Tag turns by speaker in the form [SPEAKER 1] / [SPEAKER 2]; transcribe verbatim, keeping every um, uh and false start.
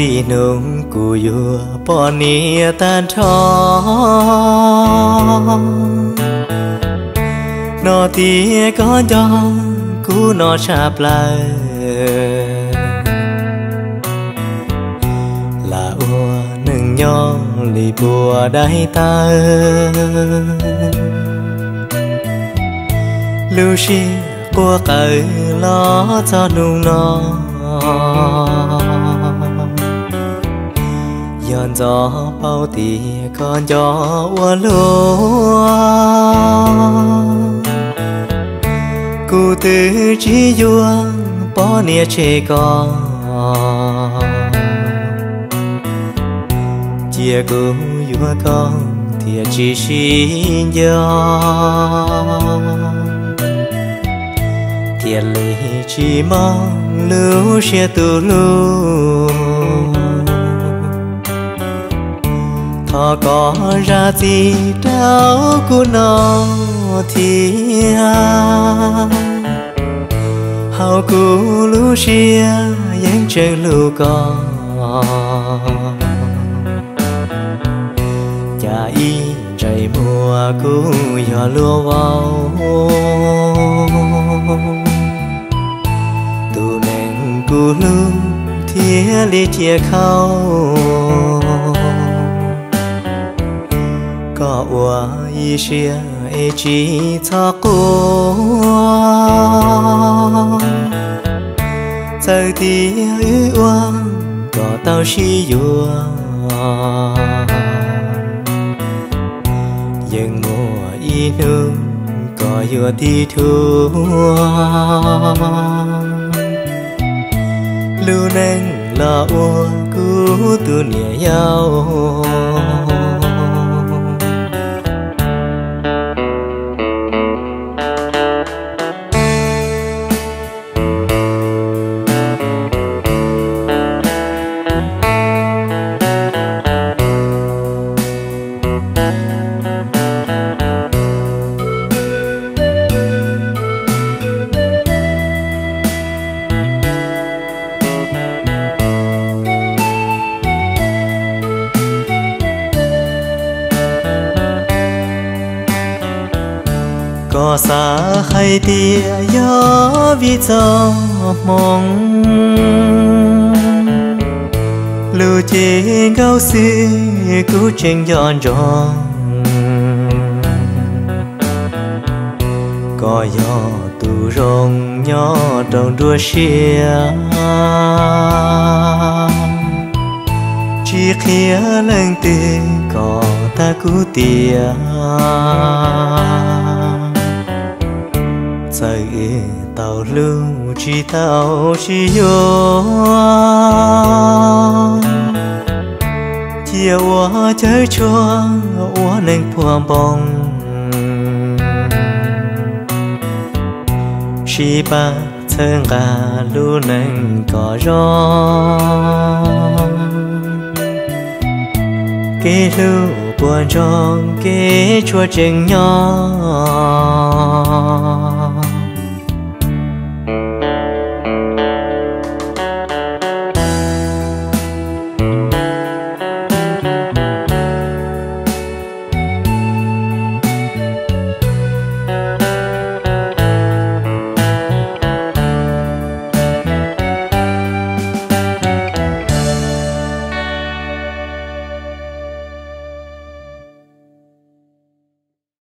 [SPEAKER 1] gì nung cù yua bỏ nia tan thó nó thì có gió cú nó chạp lại là ua nâng nhỏ lì bùa đáy ta lưu xì của cởi lo cho nung nó giòn gió bao tì con gió ua lúa cụ tư chỉ vua bỏ nia chê con chia cụ vua con thì chỉ xin gió tiền lì chỉ mong lưu xe tu lưu thọ có ra gì đâu của nó thì hao cú lưu xe yang chân lưu con nhà y trời mùa cú gió lúa vào tu nén cú lưu thia li chia khâu có ua y xia e chỉ cho cô giờ thì ư ua có tao xí vua nhưng mùa y nương có vua thì thua lưu neng là ua cứu tu nia nhau có xa hay tia gió vì gió mong lưu trên cao xưa cứu trên giòn giòn có gió tu rong nhỏ trong đua xia chỉ khía lên tiền có ta cứu tia say tàu lưu chỉ tàu chỉ vô chia hoa chơi chua hoa nên phua bông chỉ ba thân gà lưu nên có gió kế lưu buồn trong kế chua chừng nhỏ